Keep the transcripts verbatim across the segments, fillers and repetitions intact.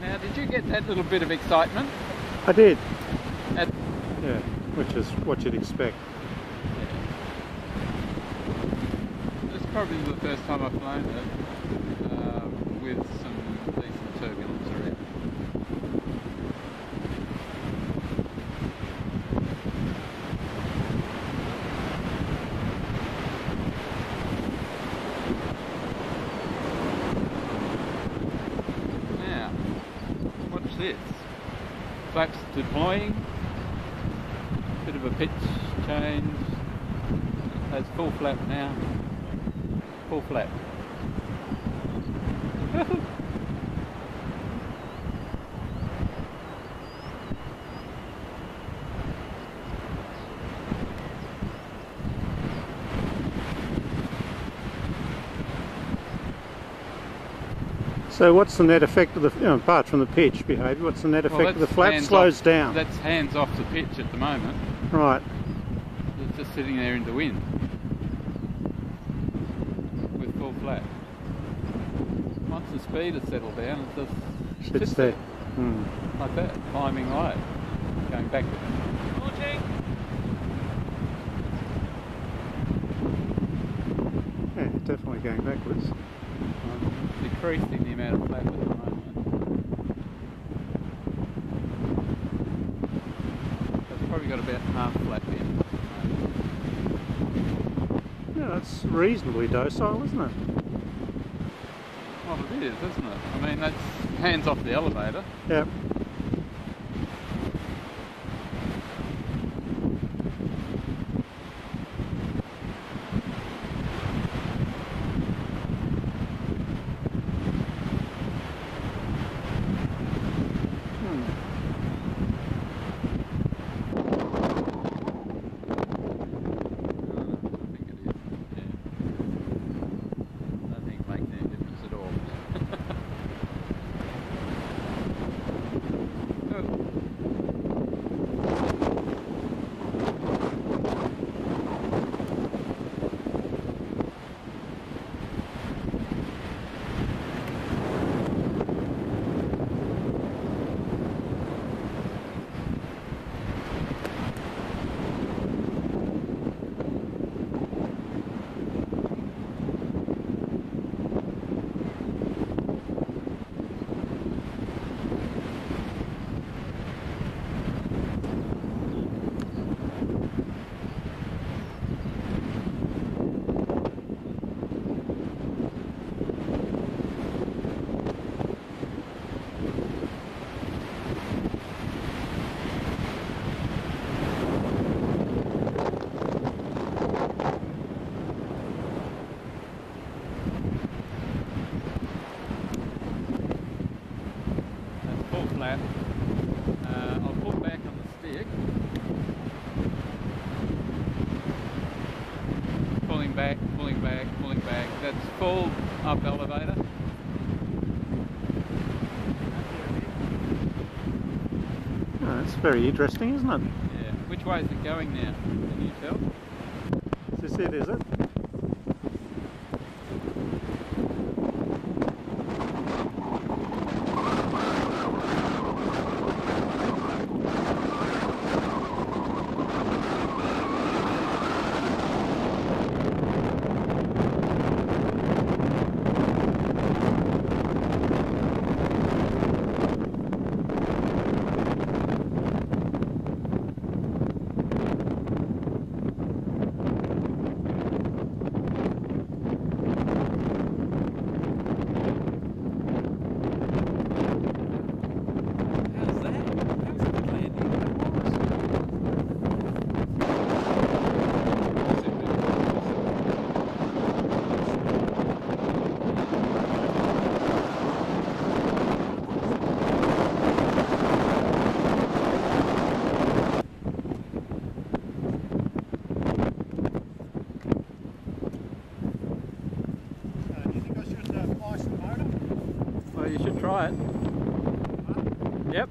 Now, did you get that little bit of excitement? I did. At Yeah, which is what you'd expect. yeah. It's probably the first time I've flown it uh, with some decent turbulence around. This flaps deploying, bit of a pitch change. That's full flap now, full flap. So what's the net effect of the, you know, apart from the pitch behaviour, what's the net effect well, of the flap? Slows off, down. That's hands off the pitch at the moment. Right. It's just sitting there in the wind with full flap. Once the speed has settled down, it just sits sits there. there. Hmm. Like that, climbing away, going backwards. Yeah, definitely going backwards. I'm decreasing the amount of flap at the moment. It's probably got about half flap in. Yeah, that's reasonably docile, isn't it? Well, it is, isn't it? I mean, that's hands off the elevator. Yep. Flat. Uh, I'll pull back on the stick, pulling back, pulling back, pulling back. That's full up elevator. Oh, that's very interesting, isn't it? Yeah. Which way is it going now? Can you tell? Is this it, is it? You should try it. Yep.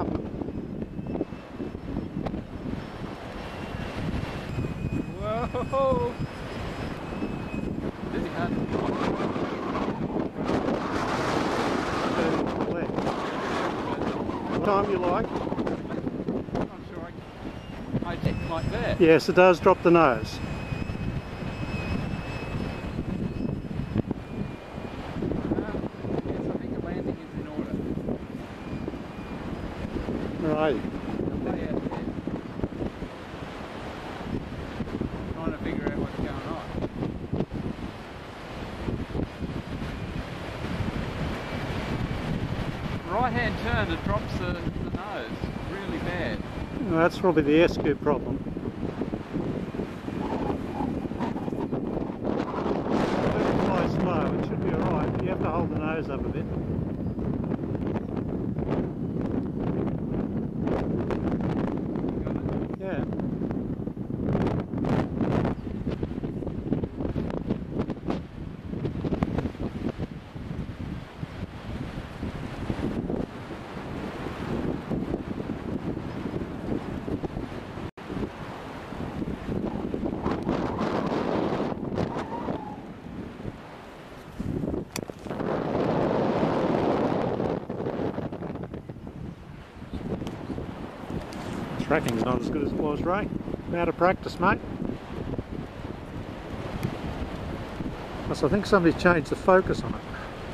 up. Whoa! Busy hard. Turn to the left. What time you like? I'm not sure I, I did like that. Yes, it does drop the nose. Right. Trying to figure out what's going on. Right hand turn, it drops the, the nose really bad. Well, that's probably the S-Q problem. If you fly slow, it should be alright. You have to hold the nose up a bit. Yeah. Tracking's not as good as it was, Ray. Out of practice, mate. Plus, I think somebody's changed the focus on it.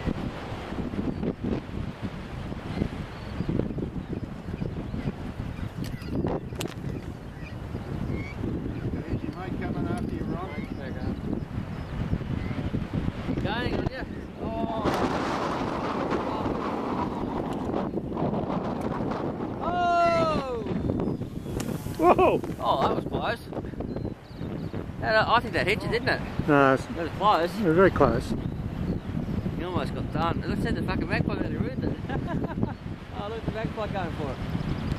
You might come in after you run it. Going on you. Oh. Whoa! Oh, that was close. That, uh, I think that hit you, didn't it? No, it's, That was close. it was very close. You almost got done. Let's see the fucking magpie nearly ruined it. Oh, look at the magpie going for it.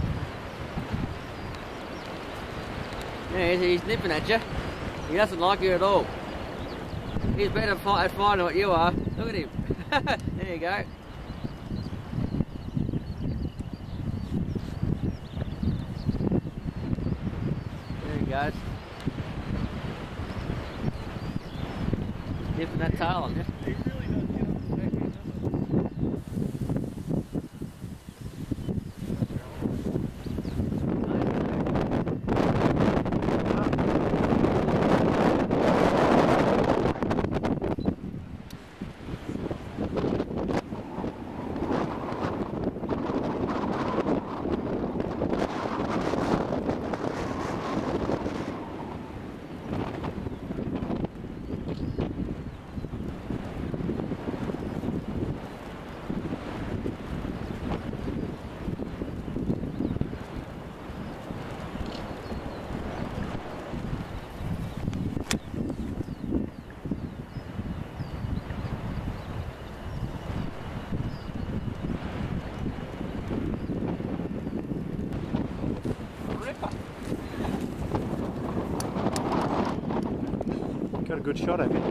Yeah, he's, he's nipping at you. He doesn't like you at all. He's better fi- at finding what you are. Look at him. There you go. There he goes. Nipping that tail on you. He really does get on the second, doesn't Got a good shot at it.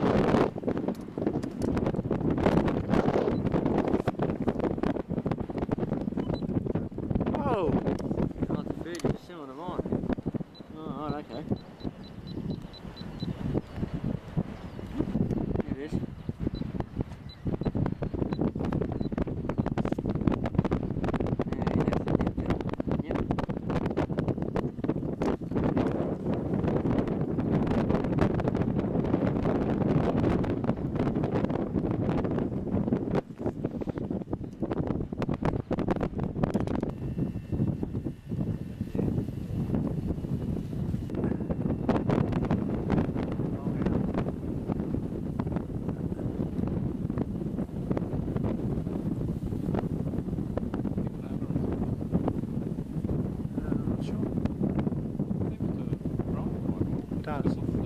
Whoa! Not the food, you're selling them on. Oh, right, okay. Here it is. Yeah, that's it, that's it. Yep. Does.